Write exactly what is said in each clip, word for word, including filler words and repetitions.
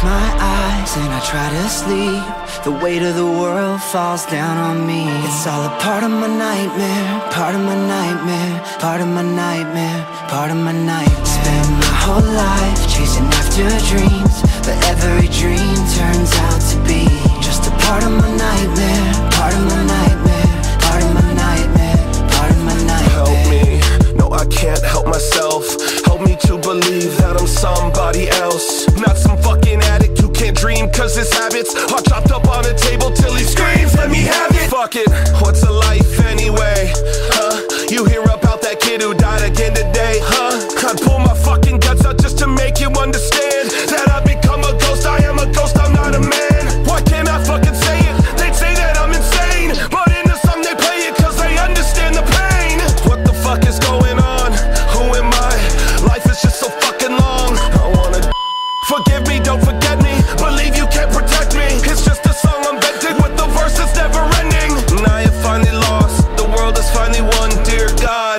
my eyes and I try to sleep, the weight of the world falls down on me. It's all a part of my nightmare, part of my nightmare, part of my nightmare, part of my nightmare. Spend my whole life chasing after dreams, but every dream turns out to be just a part of my nightmare, part of my nightmare, part of my nightmare, part of my nightmare. Help me, no I can't help myself. Help me to believe that I'm somebody else, not some fucking addict who can't dream cause his habits are chopped up on a table till he screams, let me have it. Fuck it, what's a life anyway, huh? You hear about that kid who died again today, huh? I'd pull my fucking guts out just to make you understand that I've become a ghost, I am a ghost, I'm not a man. Why can't I fucking say it? They'd say that I'm insane, but in the song they play it cause they understand the pain. What the fuck is going on? Who am I? Life is just so fucking long. I wanna forgive me, don't forget me, believe you can't protect me. It's just a song I'm venting with the verses never ending. And I have finally lost, the world has finally won. Dear God,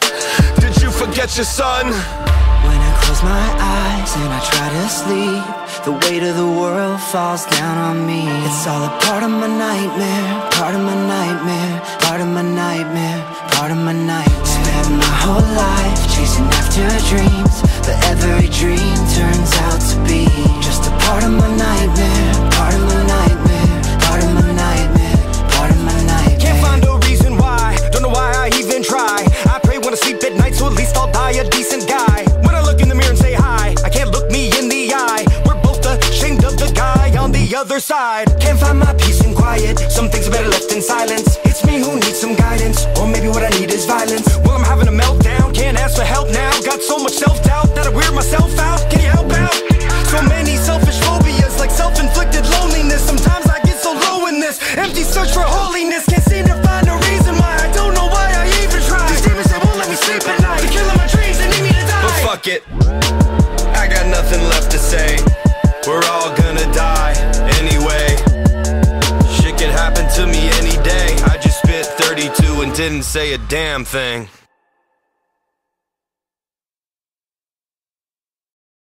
did you forget your son? When I close my eyes and I try to sleep, the weight of the world falls down on me. It's all a part of my nightmare, part of my nightmare, part of my nightmare, part of my nightmare. Spend my whole life chasing after dreams, but every dream turns out to be just a part of my nightmare, part of my nightmare, part of my nightmare, part of my nightmare. Can't find a reason why, don't know why I even try. I pray when I sleep at night, so at least I'll die a decent guy. When I look in the mirror and say hi, I can't look me in the eye. We're both ashamed of the guy on the other side. Can't find my peace and quiet, some things are better left in silence. It's me who needs some guidance, or maybe what I need is violence. Well, I'm having a meltdown, can't ask for help now. Got so much self-doubt that I weird myself out. Can you help out? So many selfish phobias, like self-inflicted loneliness. Sometimes I get so low in this empty search for holiness. Can't seem to find a reason why, I don't know why I even try. These demons, they won't let me sleep at night. They're killing my dreams, they need me to die. But fuck it, I got nothing left to say. We're all gonna die anyway. Shit could happen to me any day. I just spit thirty-two and didn't say a damn thing.